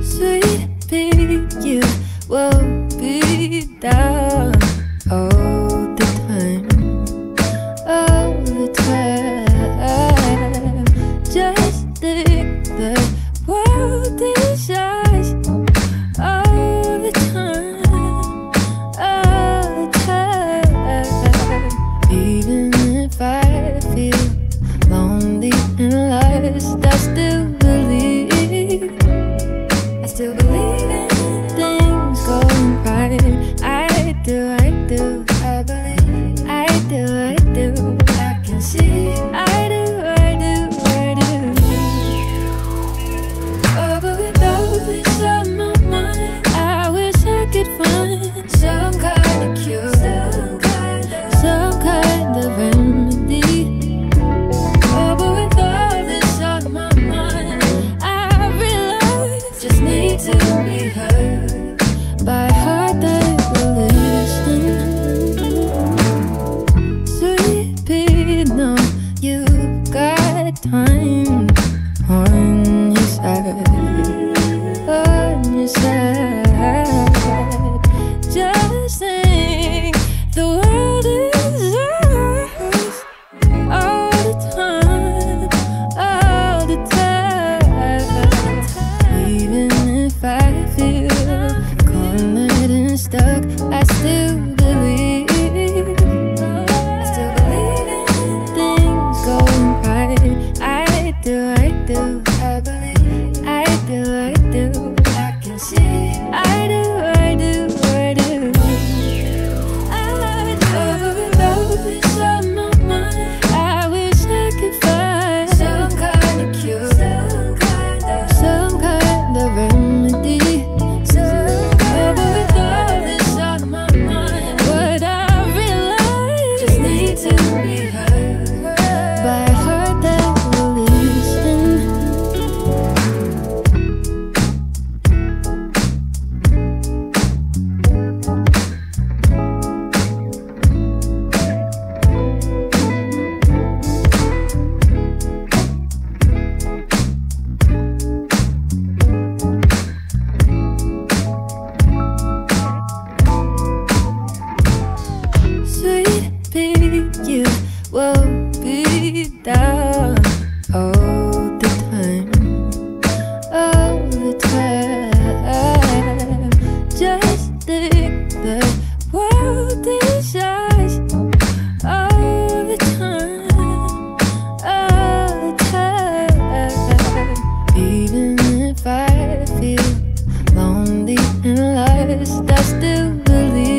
Sweet pea, you won't be down all the time, all the time. Just think the world is ours all the time, all the time. Even if I feel lonely and lost, I still believe. I still believe in things going right. I do, I do. I believe. I do, I do. I can see. I do, I do, I do. Oh, but with all this on my mind, I wish I could find some kind of cure, some kind of remedy. Oh, but with all this on my mind, I realize just need to be heard by a heart that will listen. Sweet pea, no, you got time on your side, on your side. Just think the world is ours all the time, all the time. Even if I feel cornered and stuck, I still believe. I still believe in things going right. I do, I do. I believe. I do, I do. I can see. I do, I do, I do. I do. With all this on my mind, I wish I could find some kind of cure, some kind of remedy. But with all this on my mind, what I realize just need to be heard by a heart that will listen. Sweet pea, you won't be down all the time, all the time. Just think the world is ours all the time, all the time. Even if I feel lonely and lost, I still believe.